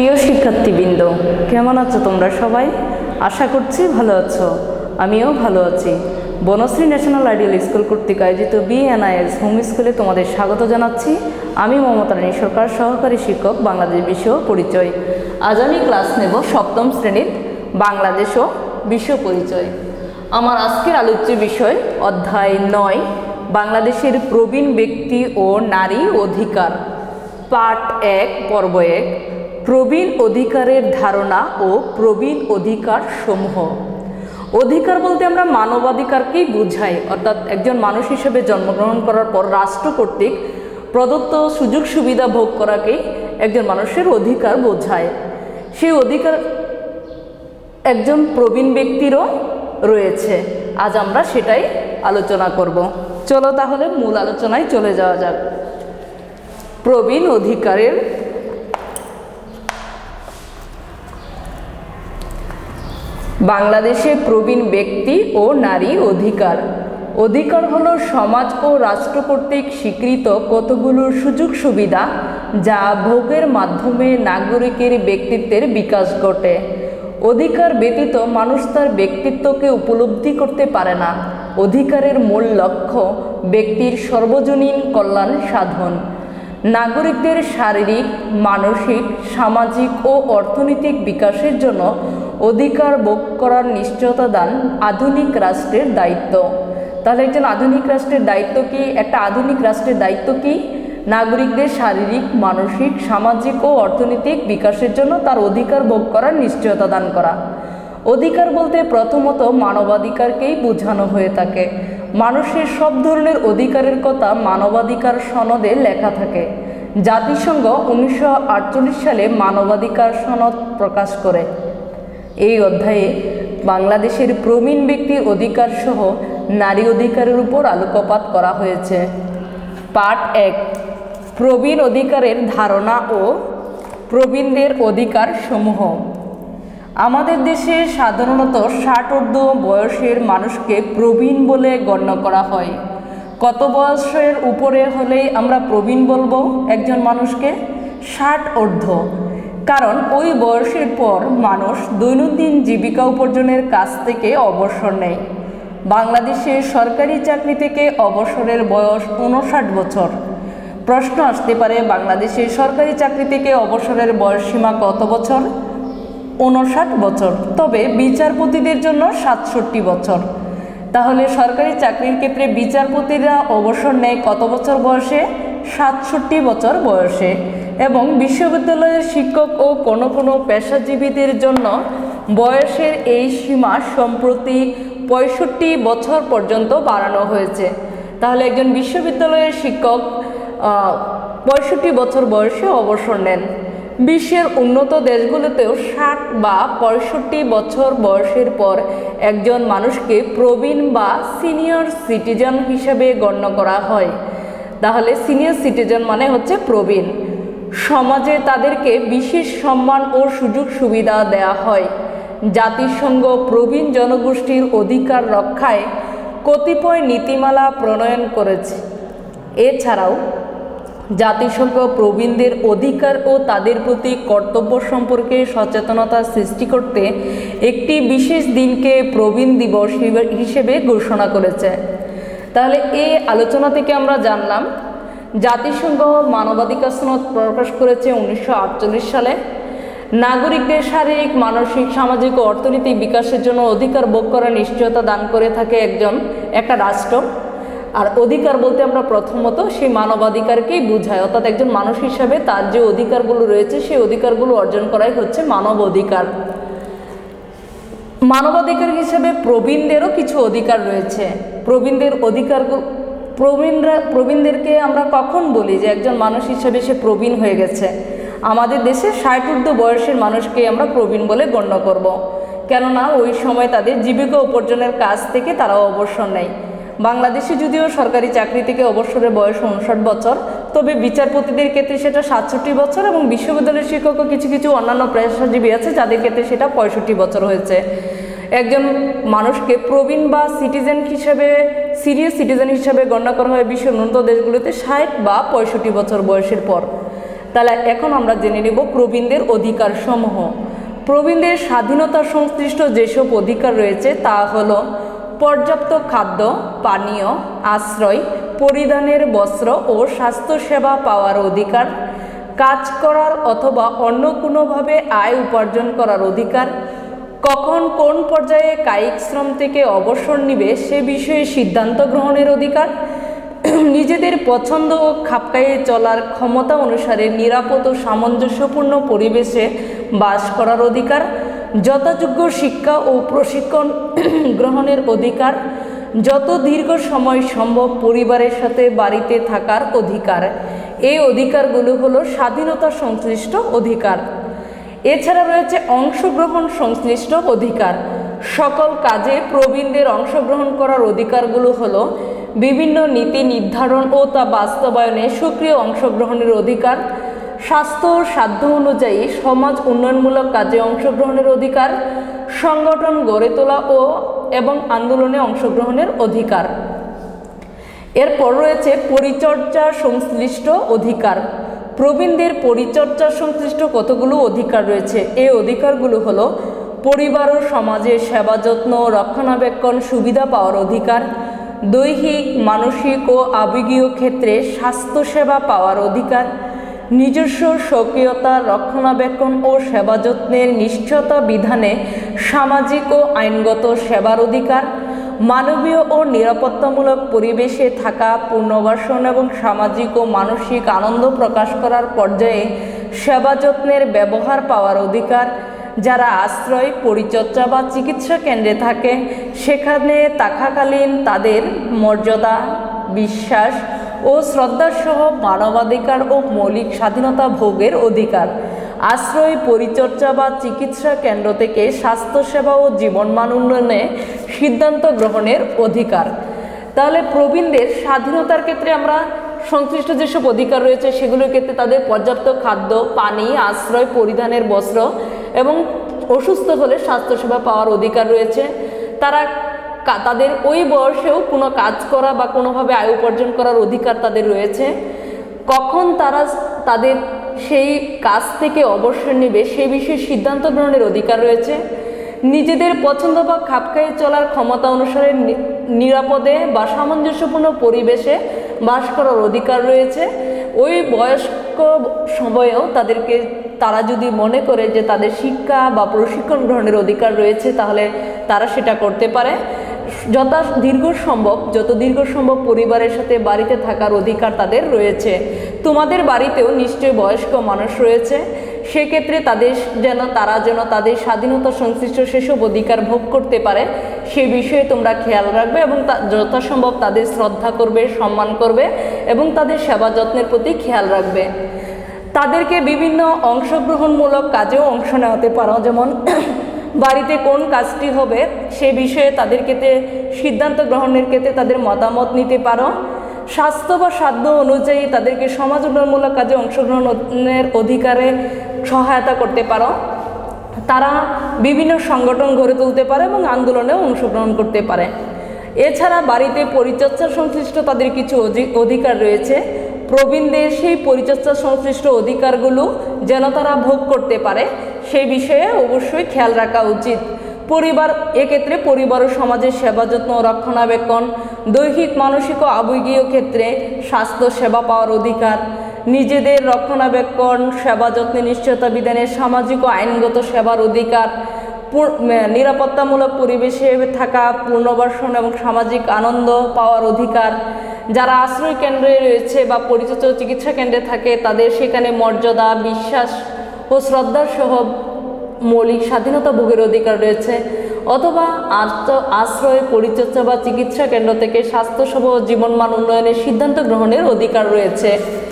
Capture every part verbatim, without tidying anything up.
প্রিয় শিক্ষার্থীবৃন্দ, কেমন আছো তোমরা সবাই? আশা করছি ভালো আছো। আমিও ভালো আছি। বনশ্রী ন্যাশনাল আইডিয়াল স্কুল কর্তৃক আয়োজিত বিএনআইএস হোম স্কুলে তোমাদের স্বাগত জানাচ্ছি। আমি মমতা রানী সরকার, সহকারী শিক্ষক, বাংলাদেশ বিষয় পরিচয়। আজ আমি ক্লাস নেব সপ্তম শ্রেণীর বাংলাদেশ ও বিশ্ব পরিচয়। আমার আজকের আলোচ্য বিষয় অধ্যায় নয়, বাংলাদেশের প্রবীণ ব্যক্তি ও নারী অধিকার, পাঠ এক, পর্ব এক, প্রবীণ অধিকারের ধারণা ও প্রবীণ অধিকার সমূহ। অধিকার বলতে আমরা মানবাধিকারকেই বুঝাই, অর্থাৎ একজন মানুষ হিসেবে জন্মগ্রহণ করার পর রাষ্ট্র কর্তৃক প্রদত্ত সুযোগ সুবিধা ভোগ করাকেই একজন মানুষের অধিকার বোঝায়। সেই অধিকার একজন প্রবীণ ব্যক্তিরও রয়েছে। আজ আমরা সেটাই আলোচনা করব। চলো তাহলে মূল আলোচনায় চলে যাওয়া যাক। প্রবীণ অধিকারের বাংলাদেশে প্রবীণ ব্যক্তি ও নারী অধিকার। অধিকার হলো সমাজ ও রাষ্ট্র কর্তৃক স্বীকৃত কতগুলো সুযোগ সুবিধা যা ভোগের মাধ্যমে নাগরিকের ব্যক্তিত্বের বিকাশ ঘটে। অধিকার ব্যতীত মানুষ তার ব্যক্তিত্বকে উপলব্ধি করতে পারে না। অধিকারের মূল লক্ষ্য ব্যক্তির সর্বজনীন কল্যাণ সাধন। নাগরিকদের শারীরিক, মানসিক, সামাজিক ও অর্থনৈতিক বিকাশের জন্য অধিকার ভোগ করার নিশ্চয়তা দান আধুনিক রাষ্ট্রের দায়িত্ব। তাহলে একজন আধুনিক রাষ্ট্রের দায়িত্ব কি? একটা আধুনিক রাষ্ট্রের দায়িত্ব কি? নাগরিকদের শারীরিক, মানসিক, সামাজিক ও অর্থনৈতিক বিকাশের জন্য তার অধিকার ভোগ করার নিশ্চয়তা দান করা। অধিকার বলতে প্রথমত মানবাধিকারকেই বোঝানো হয়ে থাকে। মানুষের সব ধরনের অধিকারের কথা মানবাধিকার সনদে লেখা থাকে। জাতিসংঘ উনিশশো আটচল্লিশ সালে মানবাধিকার সনদ প্রকাশ করে। এই অধ্যায়ে বাংলাদেশের প্রবীণ ব্যক্তির অধিকার সহ নারী অধিকারের উপর আলোকপাত করা হয়েছে। পাঠ এক, প্রবীণ অধিকারের ধারণা ও প্রবীণদের অধিকার সমূহ। আমাদের দেশে সাধারণত ষাট ঊর্ধ্ব বয়সের মানুষকে প্রবীণ বলে গণ্য করা হয়। কত বয়সের উপরে হলেই আমরা প্রবীণ বলবো একজন মানুষকে? ষাট ঊর্ধ্ব। কারণ ওই বয়সের পর মানুষ দৈনন্দিন জীবিকা উপার্জনের কাজ থেকে অবসর নেয়। বাংলাদেশে সরকারি চাকরি থেকে অবসরের বয়স উনষাট বছর। প্রশ্ন আসতে পারে, বাংলাদেশে সরকারি চাকরি থেকে অবসরের বয়স সীমা কত বছর? উনষাট বছর। তবে বিচারপতিদের জন্য সাতষট্টি বছর। তাহলে সরকারি চাকরির ক্ষেত্রে বিচারপতিরা অবসর নেয় কত বছর বয়সে? সাতষট্টি বছর বয়সে। এবং বিশ্ববিদ্যালয়ের শিক্ষক ও কোনো কোনো পেশাজীবীদের জন্য বয়সের এই সীমা সম্প্রতি পঁয়ষট্টি বছর পর্যন্ত বাড়ানো হয়েছে। তাহলে একজন বিশ্ববিদ্যালয়ের শিক্ষক পঁয়ষট্টি বছর বয়সে অবসর নেন। বিশ্বের উন্নত দেশগুলোতেও ষাট বা পঁয়ষট্টি বছর বয়সের পর একজন মানুষকে প্রবীণ বা সিনিয়র সিটিজেন হিসেবে গণ্য করা হয়। তাহলে সিনিয়র সিটিজেন মানে হচ্ছে প্রবীণ। সমাজে তাদেরকে বিশেষ সম্মান ও সুযোগ সুবিধা দেয়া হয়। জাতিসংঘ প্রবীণ জনগোষ্ঠীর অধিকার রক্ষায় কতিপয় নীতিমালা প্রণয়ন করেছে। এছাড়াও জাতিসংঘ প্রবীণদের অধিকার ও তাদের প্রতি কর্তব্য সম্পর্কে সচেতনতা সৃষ্টি করতে একটি বিশেষ দিনকে প্রবীণ দিবস হিসেবে ঘোষণা করেছে। তাহলে এই আলোচনা থেকে আমরা জানলাম জাতিসংঘ মানবাধিকার সনদ প্রকাশ করেছে উনিশশো আটচল্লিশ সালে। নাগরিকদের শারীরিক, মানসিক, সামাজিক ও অর্থনৈতিক বিকাশের জন্য অধিকার ভোগ করার নিশ্চয়তা দান করে থাকে একজন একটা রাষ্ট্র। আর অধিকার বলতে আমরা প্রথমত সেই মানবাধিকারকেই বুঝাই, অর্থাৎ একজন মানুষ হিসাবে তার যে অধিকারগুলো রয়েছে সেই অধিকারগুলো অর্জন করাই হচ্ছে মানব অধিকার। মানবাধিকার হিসেবে প্রবীণদেরও কিছু অধিকার রয়েছে। প্রবীণদের অধিকারগুলো প্রবীণরা প্রবীণদেরকে আমরা কখন বলি যে একজন মানুষ হিসেবে সে প্রবীণ হয়ে গেছে? আমাদের দেশে ষাট ঊর্ধ্ব বয়সের মানুষকে আমরা প্রবীণ বলে গণ্য করব। কেননা ওই সময় তাদের জীবিকা উপার্জনের কাজ থেকে তারা অবসর নেয়। বাংলাদেশে যদিও সরকারি চাকরি থেকে অবসরের বয়স উনষাট বছর, তবে বিচারপতিদের ক্ষেত্রে সেটা সাতষট্টি বছর এবং বিশ্ববিদ্যালয়ের শিক্ষকও কিছু কিছু অন্যান্য পেশাজীবী আছে যাদের ক্ষেত্রে সেটা পঁয়ষট্টি বছর হয়েছে। একজন মানুষকে প্রবীণ বা সিটিজেন হিসেবে সিনিয়র সিটিজেন হিসেবে গণ্য করা হয় বিশ্বের উন্নত দেশগুলোতে ষাট বা পঁয়ষট্টি বছর বয়সের পর। তাহলে এখন আমরা জেনে নেব প্রবীণদের অধিকার সমূহ। প্রবীণদের স্বাধীনতা সংশ্লিষ্ট যেসব অধিকার রয়েছে তা হলো পর্যাপ্ত খাদ্য, পানীয়, আশ্রয়, পরিধানের বস্ত্র ও স্বাস্থ্যসেবা পাওয়ার অধিকার, কাজ করার অথবা অন্য কোনোভাবে আয় উপার্জন করার অধিকার, কখন কোন পর্যায়ে কায়িক শ্রম থেকে অবসর নিবে সে বিষয়ে সিদ্ধান্ত গ্রহণের অধিকার, নিজেদের পছন্দ ও খাপ খাইয়ে চলার ক্ষমতা অনুসারে নিরাপদ ও সামঞ্জস্যপূর্ণ পরিবেশে বাস করার অধিকার, যথাযোগ্য শিক্ষা ও প্রশিক্ষণ গ্রহণের অধিকার, যত দীর্ঘ সময় সম্ভব পরিবারের সাথে বাড়িতে থাকার অধিকার। এই অধিকারগুলো হলো স্বাধীনতা সংশ্লিষ্ট অধিকার। এছাড়া রয়েছে অংশগ্রহণ সংশ্লিষ্ট অধিকার। সকল কাজে প্রবীণদের অংশগ্রহণ করার অধিকারগুলো হলো বিভিন্ন নীতি নির্ধারণ ও তা বাস্তবায়নে সক্রিয় অংশগ্রহণের অধিকার, স্বাস্থ্য ও সাধ্য অনুযায়ী সমাজ উন্নয়নমূলক কাজে অংশগ্রহণের অধিকার, সংগঠন গড়ে তোলা ও এবং আন্দোলনে অংশগ্রহণের অধিকার। এরপর রয়েছে পরিচর্যা সংশ্লিষ্ট অধিকার। প্রবীণদের পরিচর্যা সংশ্লিষ্ট কতগুলো অধিকার রয়েছে। এই অধিকারগুলো হলো পরিবার ও সমাজের সেবা যত্ন রক্ষণাবেক্ষণ সুবিধা পাওয়ার অধিকার, দৈহিক মানসিক ও আবেগীয় ক্ষেত্রে স্বাস্থ্যসেবা পাওয়ার অধিকার, নিজস্ব স্বকীয়তা রক্ষণাবেক্ষণ ও সেবা যত্নের নিশ্চয়তা বিধানে সামাজিক ও আইনগত সেবার অধিকার, মানবীয় ও নিরাপত্তামূলক পরিবেশে থাকা পুনর্বাসন এবং সামাজিক ও মানসিক আনন্দ প্রকাশ করার পর্যায়ে সেবা যত্নের ব্যবহার পাওয়ার অধিকার, যারা আশ্রয় পরিচর্যা বা চিকিৎসা কেন্দ্রে থাকে সেখানে থাকাকালীন তাদের মর্যাদা বিশ্বাস ও শ্রদ্ধাসহ মানবাধিকার ও মৌলিক স্বাধীনতা ভোগের অধিকার, আশ্রয় পরিচর্যা বা চিকিৎসা কেন্দ্র থেকে স্বাস্থ্যসেবা ও জীবনমান উন্নয়নে সিদ্ধান্ত গ্রহণের অধিকার। তাহলে প্রবীণদের স্বাধীনতার ক্ষেত্রে আমরা সংশ্লিষ্ট যেসব অধিকার রয়েছে সেগুলোর ক্ষেত্রে তাদের পর্যাপ্ত খাদ্য, পানি, আশ্রয়, পরিধানের বস্ত্র এবং অসুস্থ হলে স্বাস্থ্যসেবা পাওয়ার অধিকার রয়েছে। তারা তাদের ওই বয়সেও কোনো কাজ করা বা কোনোভাবে আয় উপার্জন করার অধিকার তাদের রয়েছে। কখন তারা তাদের সেই কাজ থেকে অবসর নেবে সেই বিষয়ে সিদ্ধান্ত গ্রহণের অধিকার রয়েছে। নিজেদের পছন্দ বা খাপ খাইয়ে চলার ক্ষমতা অনুসারে নিরাপদে বা সামঞ্জস্যপূর্ণ পরিবেশে বাস করার অধিকার রয়েছে। ওই বয়স্ক সময়েও তাদেরকে তারা যদি মনে করে যে তাদের শিক্ষা বা প্রশিক্ষণ গ্রহণের অধিকার রয়েছে তাহলে তারা সেটা করতে পারে। যথা দীর্ঘ সম্ভব যত দীর্ঘ সম্ভব পরিবারের সাথে বাড়িতে থাকার অধিকার তাদের রয়েছে। তোমাদের বাড়িতেও নিশ্চয়ই বয়স্ক মানুষ রয়েছে, সেক্ষেত্রে তাদের যেন তারা যেন তাদের স্বাধীনতা সংশ্লিষ্ট সেসব অধিকার ভোগ করতে পারে সে বিষয়ে তোমরা খেয়াল রাখবে এবং যথাসম্ভব তাদের শ্রদ্ধা করবে, সম্মান করবে এবং তাদের সেবা যত্নের প্রতি খেয়াল রাখবে। তাদেরকে বিভিন্ন অংশগ্রহণমূলক কাজেও অংশ নেওয়াতে পারো, যেমন বাড়িতে কোন কাজটি হবে সে বিষয়ে তাদের ক্ষেত্রে সিদ্ধান্ত গ্রহণের ক্ষেত্রে তাদের মতামত নিতে পারো। স্বাস্থ্য বা সাধ্য অনুযায়ী তাদেরকে সমাজ উন্নয়নমূলক কাজে অংশগ্রহণের অধিকারে সহায়তা করতে পারো। তারা বিভিন্ন সংগঠন গড়ে তুলতে পারে এবং আন্দোলনেও অংশগ্রহণ করতে পারে। এছাড়া বাড়িতে পরিচর্যা সংশ্লিষ্ট তাদের কিছু অধিকার রয়েছে। প্রবীণদের সেই পরিচর্যা সংশ্লিষ্ট অধিকারগুলো যেন তারা ভোগ করতে পারে সেই বিষয়ে অবশ্যই খেয়াল রাখা উচিত। পরিবার এক্ষেত্রে পরিবার ও সমাজের সেবা যত্ন রক্ষণাবেক্ষণ, দৈহিক মানসিক ও আবেগীয় ক্ষেত্রে স্বাস্থ্য সেবা পাওয়ার অধিকার, নিজেদের রক্ষণাবেক্ষণ সেবা যত্নে নিশ্চয়তা বিধানের সামাজিক ও আইনগত সেবার অধিকার, নিরাপত্তামূলক পরিবেশে থাকা পুনর্বাসন এবং সামাজিক আনন্দ পাওয়ার অধিকার, যারা আশ্রয় কেন্দ্রে রয়েছে বা পরিচিত চিকিৎসা কেন্দ্রে থাকে তাদের সেখানে মর্যাদা বিশ্বাস ও শ্রদ্ধার সহ মৌলিক স্বাধীনতা ভোগের অধিকার রয়েছে, অথবা আশ্রয় পরিচর্যা বা চিকিৎসা কেন্দ্র থেকে স্বাস্থ্যসেবা ও জীবনমান উন্নয়নের সিদ্ধান্ত গ্রহণের অধিকার রয়েছে।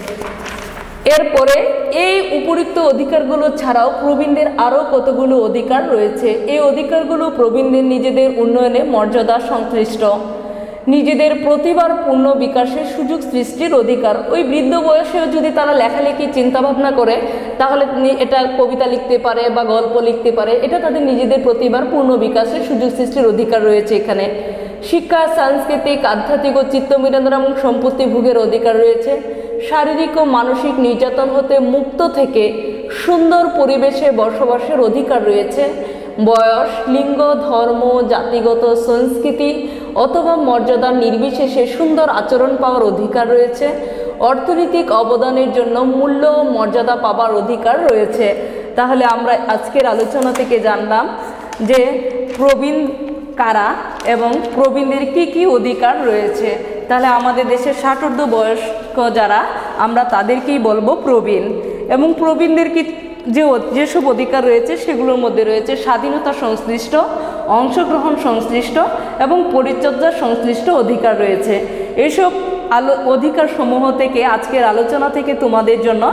এরপরে এই উপরিক্ত অধিকারগুলো ছাড়াও প্রবীণদের আরও কতগুলো অধিকার রয়েছে। এই অধিকারগুলো প্রবীণদের নিজেদের উন্নয়নে মর্যাদা সংশ্লিষ্ট, নিজেদের প্রতিভার পূর্ণ বিকাশের সুযোগ সৃষ্টির অধিকার। ওই বৃদ্ধ বয়সেও যদি তারা লেখালেখি চিন্তাভাবনা করে তাহলে এটা কবিতা লিখতে পারে বা গল্প লিখতে পারে, এটা তাদের নিজেদের প্রতিভার পূর্ণ বিকাশের সুযোগ সৃষ্টির অধিকার রয়েছে। এখানে শিক্ষা সাংস্কৃতিক আধ্যাত্মিক ও চিত্তবিনোদন এবং সম্পত্তি ভোগের অধিকার রয়েছে। শারীরিক ও মানসিক নির্যাতন হতে মুক্ত থেকে সুন্দর পরিবেশে বসবাসের অধিকার রয়েছে। বয়স, লিঙ্গ, ধর্ম, জাতিগত সংস্কৃতি অথবা মর্যাদা নির্বিশেষে সুন্দর আচরণ পাওয়ার অধিকার রয়েছে। অর্থনৈতিক অবদানের জন্য মূল্য ও মর্যাদা পাবার অধিকার রয়েছে। তাহলে আমরা আজকের আলোচনা থেকে জানলাম যে প্রবীণ কারা এবং প্রবীণদের কি কি অধিকার রয়েছে। তাহলে আমাদের দেশের ষাট ঊর্ধ্ব বয়স্ক যারা, আমরা তাদেরকেই বলবো প্রবীণ। এবং প্রবীণদের কি যে যেসব অধিকার রয়েছে সেগুলোর মধ্যে রয়েছে স্বাধীনতা সংশ্লিষ্ট, অংশগ্রহণ সংশ্লিষ্ট এবং পরিচর্যা সংশ্লিষ্ট অধিকার রয়েছে। এইসব আলো অধিকার সমূহ থেকে আজকের আলোচনা থেকে তোমাদের জন্য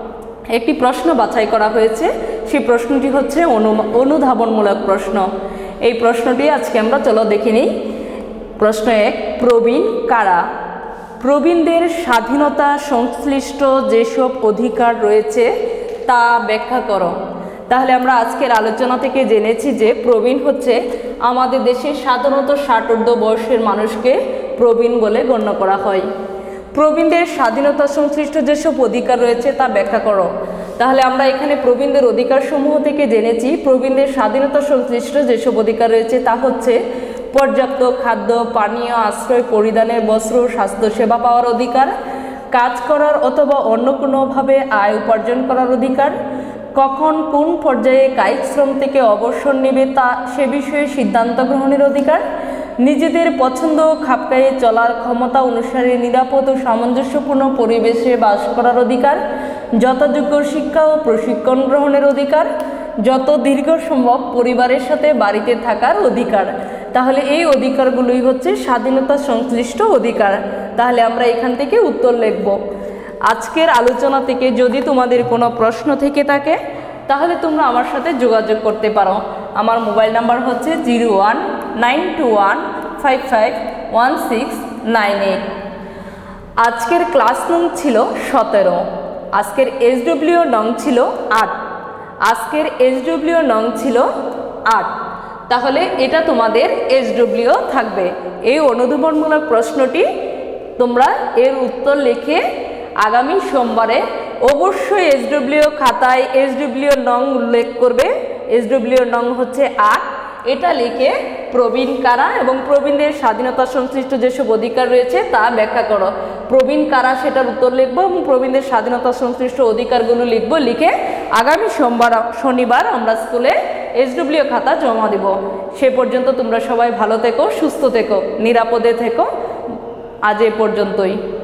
একটি প্রশ্ন বাছাই করা হয়েছে। সেই প্রশ্নটি হচ্ছে অনু অনুধাবনমূলক প্রশ্ন। এই প্রশ্নটি আজকে আমরা চলো দেখে নিই। প্রশ্ন এক, প্রবীণ কারা? প্রবীণদের স্বাধীনতা সংশ্লিষ্ট যেসব অধিকার রয়েছে তা ব্যাখ্যা করো। তাহলে আমরা আজকের আলোচনা থেকে জেনেছি যে প্রবীণ হচ্ছে আমাদের দেশে সাধারণত ষাট ঊর্ধ্ব বয়সের মানুষকে প্রবীণ বলে গণ্য করা হয়। প্রবীণদের স্বাধীনতা সংশ্লিষ্ট যেসব অধিকার রয়েছে তা ব্যাখ্যা করো। তাহলে আমরা এখানে প্রবীণদের অধিকার সমূহ থেকে জেনেছি প্রবীণদের স্বাধীনতা সংশ্লিষ্ট যেসব অধিকার রয়েছে তা হচ্ছে পর্যাপ্ত খাদ্য, পানীয়, আশ্রয়, পরিধানের বস্ত্র, স্বাস্থ্যসেবা পাওয়ার অধিকার, কাজ করার অথবা অন্য কোনোভাবে আয় উপার্জন করার অধিকার, কখন কোন পর্যায়ে কায়িক শ্রম থেকে অবসর নেবে তা সে বিষয়ে সিদ্ধান্ত গ্রহণের অধিকার, নিজেদের পছন্দ খাপ খাইয়ে চলার ক্ষমতা অনুসারে নিরাপদ ও সামঞ্জস্যপূর্ণ পরিবেশে বাস করার অধিকার, যথাযোগ্য শিক্ষা ও প্রশিক্ষণ গ্রহণের অধিকার, যত দীর্ঘ সম্ভব পরিবারের সাথে বাড়িতে থাকার অধিকার। তাহলে এই অধিকারগুলোই হচ্ছে স্বাধীনতা সংশ্লিষ্ট অধিকার। তাহলে আমরা এখান থেকে উত্তর লিখব। আজকের আলোচনা থেকে যদি তোমাদের কোনো প্রশ্ন থেকে থাকে তাহলে তোমরা আমার সাথে যোগাযোগ করতে পারো। আমার মোবাইল নাম্বার হচ্ছে zero one nine two one five five one six nine eight. আজকের ক্লাস নং ছিল সতেরো। আজকের এসডব্লিউ নং ছিল আট। আজকের এসডব্লিউ নং ছিল আট। তাহলে এটা তোমাদের এসডব্লিউ থাকবে। এই অনুধাবনমূলক প্রশ্নটি তোমরা এর উত্তর লিখে আগামী সোমবারে অবশ্যই এসডব্লিউ খাতায় এসডব্লিউ নং উল্লেখ করবে। এসডব্লিউ নং হচ্ছে আট। এটা লিখে প্রবীণ কারা এবং প্রবীণদের স্বাধীনতা সংশ্লিষ্ট যেসব অধিকার রয়েছে তা ব্যাখ্যা করো। প্রবীণ কারা সেটার উত্তর লিখবো এবং প্রবীণদের স্বাধীনতা সংশ্লিষ্ট অধিকারগুলো লিখবো। লিখে আগামী সোমবার শনিবার আমরা স্কুলে এসডব্লিউ খাতা জমা দেব। সে পর্যন্ত তোমরা সবাই ভালো থেকো, সুস্থ থেকো, নিরাপদে থেকো। আজ এ পর্যন্তই।